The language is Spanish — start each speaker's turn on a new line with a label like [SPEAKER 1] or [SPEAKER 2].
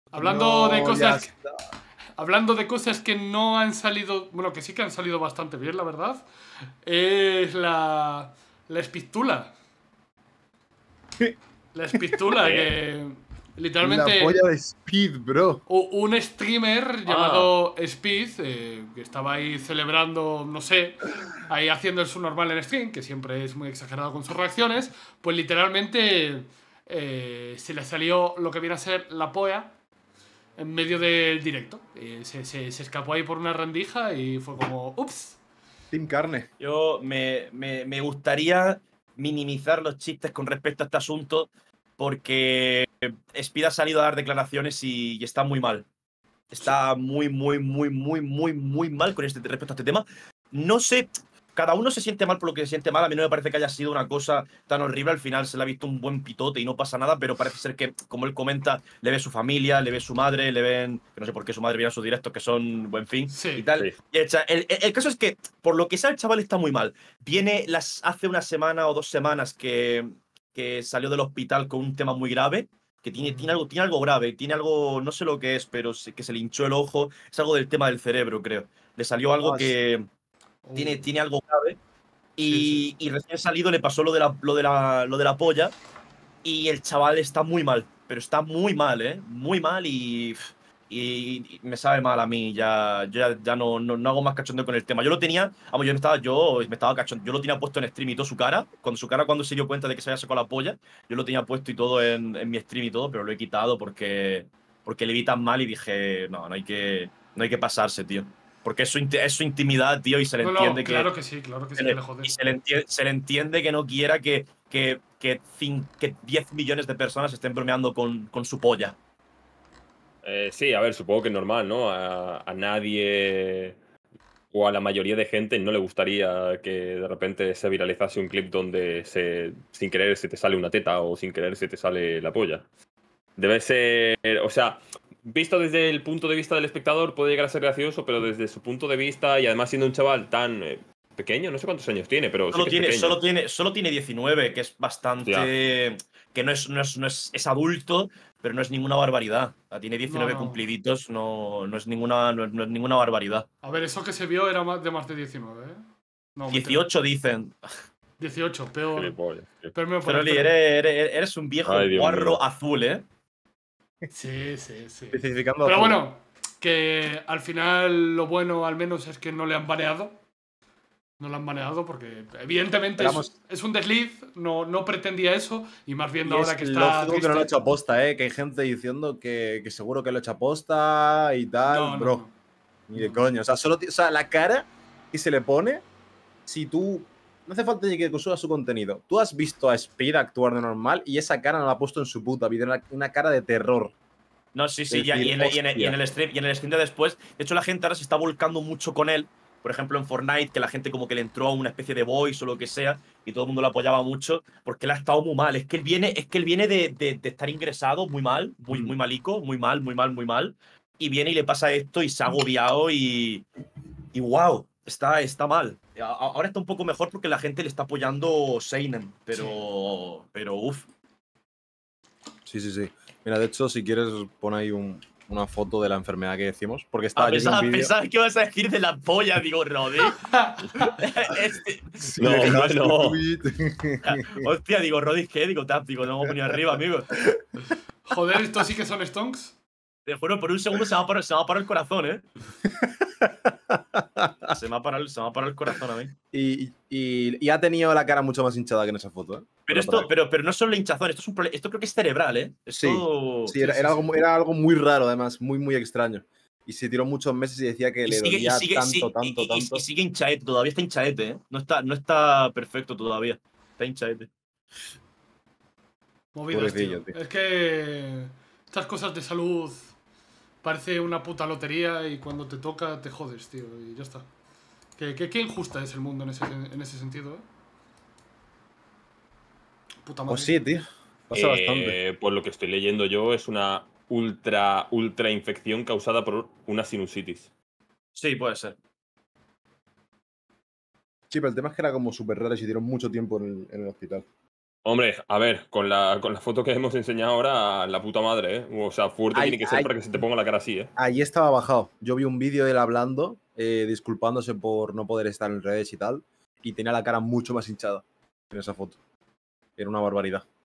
[SPEAKER 1] Hablando de
[SPEAKER 2] No, ya
[SPEAKER 1] cosas.
[SPEAKER 2] está.
[SPEAKER 1] Hablando de cosas que no han salido. Bueno, que sí que han salido bastante bien, la verdad. Es la espistula. La espistula,
[SPEAKER 3] ¿Qué?
[SPEAKER 1] que.
[SPEAKER 2] La
[SPEAKER 1] Literalmente.
[SPEAKER 2] polla de Speed, bro.
[SPEAKER 1] Un streamer
[SPEAKER 3] Ah,
[SPEAKER 1] llamado Speed, que estaba ahí celebrando, no sé, ahí haciendo su normal en stream, que siempre es muy exagerado con sus reacciones, pues literalmente se le salió lo que viene a ser la polla en medio del directo. Se escapó ahí por una rendija y fue como, ups.
[SPEAKER 2] Team Carne.
[SPEAKER 4] Yo me gustaría minimizar los chistes con respecto a este asunto porque Speed ha salido a dar declaraciones y está muy mal. Está muy, muy, muy, muy, muy, muy mal con respecto a este tema. No sé, cada uno se siente mal por lo que se siente mal. A mí no me parece que haya sido una cosa tan horrible. Al final se le ha visto un buen pitote y no pasa nada, pero parece ser que, como él comenta, le ve su familia, le ve su madre, le ven, que no sé por qué su madre viene a sus directos, que son buen fin y
[SPEAKER 1] Sí.
[SPEAKER 4] tal.
[SPEAKER 3] sí.
[SPEAKER 4] Y el caso es que, por lo que sea, el chaval está muy mal. Viene hace una semana o 2 semanas que salió del hospital con un tema muy grave que tiene algo grave, tiene algo, no sé lo que es, pero que se le hinchó el ojo, es algo del tema del cerebro, creo. Le salió algo
[SPEAKER 2] Ah,
[SPEAKER 4] que tiene algo grave
[SPEAKER 1] Sí, sí.
[SPEAKER 4] y recién salido le pasó lo de la polla y el chaval está muy mal, pero está muy mal, ¿eh? Muy mal y me sabe mal a mí. Ya no hago más cachondeo con el tema. Yo lo tenía, vamos, yo me estaba cachondeo. Yo lo tenía puesto en stream y todo su cara. Cuando se dio cuenta de que se había sacado la polla, yo lo tenía puesto y todo en mi stream y todo, pero lo he quitado porque le vi tan mal y dije, no hay que pasarse, tío. Porque es su intimidad, tío, y se le
[SPEAKER 1] No, no,
[SPEAKER 4] entiende que
[SPEAKER 1] claro que sí que le jode.
[SPEAKER 4] y se le entiende que no quiera que 10 millones de personas estén bromeando con su polla.
[SPEAKER 3] Sí, a ver, supongo que es normal, ¿no? A nadie o a la mayoría de gente no le gustaría que de repente se viralizase un clip donde sin querer se te sale una teta o sin querer se te sale la polla. Debe ser, o sea, visto desde el punto de vista del espectador puede llegar a ser gracioso, pero desde su punto de vista y además siendo un chaval tan pequeño, no sé cuántos años tiene, pero sí
[SPEAKER 4] Solo
[SPEAKER 3] que es
[SPEAKER 4] tiene,
[SPEAKER 3] pequeño.
[SPEAKER 4] solo tiene, solo tiene 19, que es
[SPEAKER 3] Ya.
[SPEAKER 4] bastante. Que no es adulto, pero no es ninguna barbaridad. Tiene
[SPEAKER 1] No,
[SPEAKER 4] 19
[SPEAKER 1] no.
[SPEAKER 4] cumpliditos, no es ninguna barbaridad.
[SPEAKER 1] A ver, eso que se vio era más de 19, ¿eh? No, mentira.
[SPEAKER 4] 18 dicen.
[SPEAKER 1] 18, peor.
[SPEAKER 3] Gilipollas, tío.
[SPEAKER 1] Peor me voy a poner,
[SPEAKER 4] Feroli,
[SPEAKER 1] espera.
[SPEAKER 4] eres un viejo
[SPEAKER 3] Ay, Dios
[SPEAKER 4] guarro
[SPEAKER 3] mío.
[SPEAKER 4] azul, ¿eh?
[SPEAKER 1] Sí, sí, sí.
[SPEAKER 2] Especificando
[SPEAKER 1] Pero
[SPEAKER 2] azul.
[SPEAKER 1] bueno, que al final lo bueno al menos es que no le han baneado. No lo han baneado porque evidentemente
[SPEAKER 2] Esperamos.
[SPEAKER 1] es un desliz, no pretendía eso y más viendo
[SPEAKER 2] Y
[SPEAKER 1] ahora
[SPEAKER 2] es
[SPEAKER 1] que está
[SPEAKER 2] lógico que no lo ha
[SPEAKER 1] triste.
[SPEAKER 2] hecho aposta, ¿eh? Que hay gente diciendo que seguro que lo ha hecho aposta y tal.
[SPEAKER 1] No, no,
[SPEAKER 2] Bro,
[SPEAKER 1] no.
[SPEAKER 2] ni de
[SPEAKER 1] No, no.
[SPEAKER 2] coño. O sea, la cara que se le pone, si tú. No hace falta ni que consumas su contenido. Tú has visto a Speed actuar de normal y esa cara no la ha puesto en su puta vida. Una cara de terror.
[SPEAKER 4] No, sí,
[SPEAKER 2] De
[SPEAKER 4] sí, ya.
[SPEAKER 2] decir,
[SPEAKER 4] Y en
[SPEAKER 2] hostia.
[SPEAKER 4] el stream de después. De hecho, la gente ahora se está volcando mucho con él. Por ejemplo, en Fortnite, que la gente como que le entró a una especie de voice o lo que sea, y todo el mundo lo apoyaba mucho, porque él ha estado muy mal. Es que él viene de estar ingresado muy mal, muy,
[SPEAKER 2] Mm.
[SPEAKER 4] muy malico, muy mal, muy mal, muy mal. Y viene y le pasa esto y se ha agobiado y wow, está mal. Ahora está un poco mejor porque la gente le está apoyando Seinen,
[SPEAKER 1] Sí.
[SPEAKER 4] pero uff.
[SPEAKER 2] Sí, sí, sí. Mira, de hecho, si quieres, pon ahí una foto de la enfermedad que decimos. Porque
[SPEAKER 4] Ah,
[SPEAKER 2] yo vi un
[SPEAKER 4] pensaba,
[SPEAKER 2] vídeo.
[SPEAKER 4] pensaba que ibas a decir de la polla, digo, Rodri. Este,
[SPEAKER 2] Sí,
[SPEAKER 3] No,
[SPEAKER 2] el
[SPEAKER 3] hombre,
[SPEAKER 2] hashtag
[SPEAKER 3] no.
[SPEAKER 2] tweet.
[SPEAKER 4] hostia, digo, Rodri, ¿qué? Digo, tap, digo, no hemos venido arriba, amigo.
[SPEAKER 1] Joder, estos sí que son stonks.
[SPEAKER 4] Te juro, por un segundo se me ha parado el corazón, ¿eh? Se me ha parado el corazón a mí.
[SPEAKER 2] Y ha tenido la cara mucho más hinchada que en esa foto, ¿eh?
[SPEAKER 4] Pero pero no es solo hinchazón, esto creo que es cerebral, ¿eh?
[SPEAKER 2] Sí,
[SPEAKER 4] Esto.
[SPEAKER 2] sí,
[SPEAKER 1] Sí, sí, sí.
[SPEAKER 2] era algo muy raro, además, muy, muy extraño. Y se tiró muchos meses y decía que
[SPEAKER 4] Y
[SPEAKER 2] le
[SPEAKER 4] sigue, y
[SPEAKER 2] dolía
[SPEAKER 4] sigue,
[SPEAKER 2] tanto,
[SPEAKER 4] sí,
[SPEAKER 2] tanto,
[SPEAKER 4] y
[SPEAKER 2] tanto.
[SPEAKER 4] sigue hinchaete, todavía está hinchaete, ¿eh? No está perfecto todavía. Está hinchaete.
[SPEAKER 1] Movidas, tío.
[SPEAKER 2] Pobrecillo, tío.
[SPEAKER 1] Es que estas cosas de salud parece una puta lotería y cuando te toca te jodes, tío. Y ya está. Qué injusta es el mundo en ese sentido, ¿eh? Puta
[SPEAKER 2] Pues
[SPEAKER 1] madre.
[SPEAKER 2] sí, tío. Pasa bastante.
[SPEAKER 3] Por lo que estoy leyendo yo, es una ultra infección causada por una sinusitis.
[SPEAKER 4] Sí, puede ser.
[SPEAKER 2] Sí, pero el tema es que era como súper raro y se tiró mucho tiempo en el hospital.
[SPEAKER 3] Hombre, a ver, con la foto que hemos enseñado ahora, la puta madre, ¿eh? O sea, fuerte
[SPEAKER 2] Ay,
[SPEAKER 3] tiene que ser
[SPEAKER 2] ay.
[SPEAKER 3] para que se te ponga la cara así, ¿eh?
[SPEAKER 2] Allí estaba bajado. Yo vi un vídeo de él hablando, disculpándose por no poder estar en redes y tal, y tenía la cara mucho más hinchada en esa foto. Era una barbaridad.